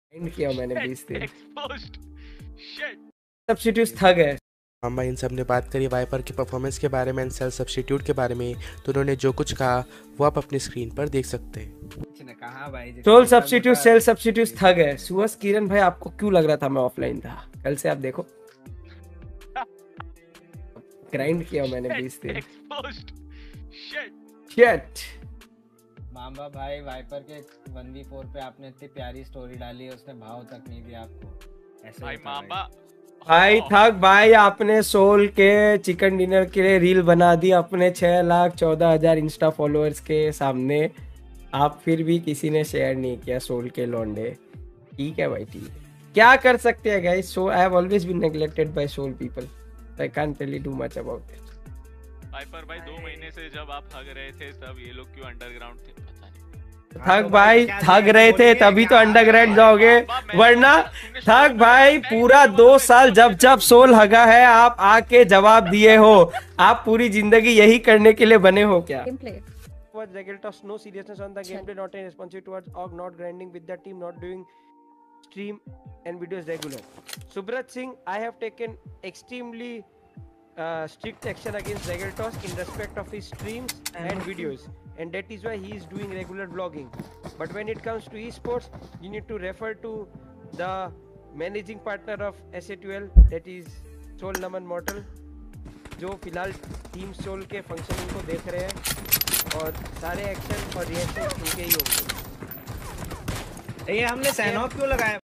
And किया मैंने 20 दिन। Exposed. Shit. सब्स्टिट्यूट थग है। मामा इन सब ने बात करी वाइपर की परफॉर्मेंस के बारे में एंड सेल सब्स्टिट्यूट के बारे में, तो उन्होंने जो कुछ कहा वो आप अपनी स्क्रीन पर देख सकते हैं। कुछ ने कहा भाई soul substitute cell substitute thug है। सुअस किरण भाई आपको क्यों लग रहा था मैं ऑफलाइन था? कल से आप देखो ग्राइंड किया मैंने 20 दिन। Exposed. Shit. शिट। मामा भाई वाइपर के 1v4 पे आपने इतनी प्यारी स्टोरी डाली, उसने भाव तक नहीं दिया आपको। ऐसे भाई होता मामा। भाई थक भाई आपने सोल के चिकन डिनर के लिए रील बना दी अपने 6,14,000 इंस्टा फॉलोअर्स के सामने। आप फिर भी किसी ने शेयर नहीं किया सोल के लौंडे। ठीक है भाई ठीक है, क्या कर सकते हैं guys. So I have always been neglected by soul people, I can't really do much about it. Viper भाई 2 महीने से जब आप हग रहे थे तब ये लोग क्यों अंडरग्राउंड थे पता नहीं। थक भाई थक रहे थे तभी तो अंडरग्राउंड जाओगे, वरना थक भाई पूरा 2 साल जब जब सोल हगा है आप आके जवाब दिए हो। आप पूरी जिंदगी यही करने के लिए बने हो क्या? Was Regeltos no seriousness on the gameplay, not responsive towards org, not grinding with the team, not doing stream and videos regular. Subrat Singh, I have taken extremely strict action against Regeltos in respect of his streams and videos, and that is why he is doing regular vlogging. But when it comes to esports, you need to refer to the managing partner of SA12, that is Soul Naman Mortal, जो फिलहाल team soul के functioning को देख रहे हैं और सारे action और रिएक्शन उनके ही होंगे। ये हमने सैनॉप क्यों लगाया?